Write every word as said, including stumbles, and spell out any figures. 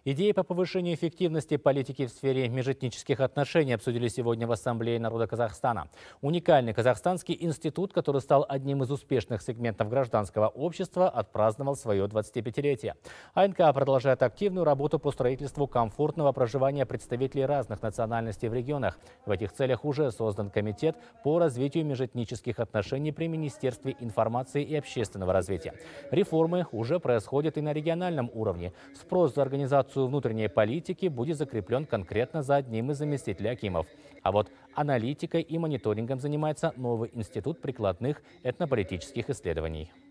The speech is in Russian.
Идеи по повышению эффективности политики в сфере межэтнических отношений обсудили сегодня в Ассамблее народа Казахстана. Уникальный казахстанский институт, который стал одним из успешных сегментов гражданского общества, отпраздновал свое двадцатипятилетие. АНК продолжает активную работу по строительству комфортного проживания представителей разных национальностей в регионах. В этих целях уже создан комитет по развитию межэтнических отношений при Министерстве информации и общественного развития. Реформы уже происходят и на региональном уровне. Спрос за организацию внутренней политики будет закреплен конкретно за одним из заместителей акимов. А вот аналитикой и мониторингом занимается новый институт прикладных этнополитических исследований.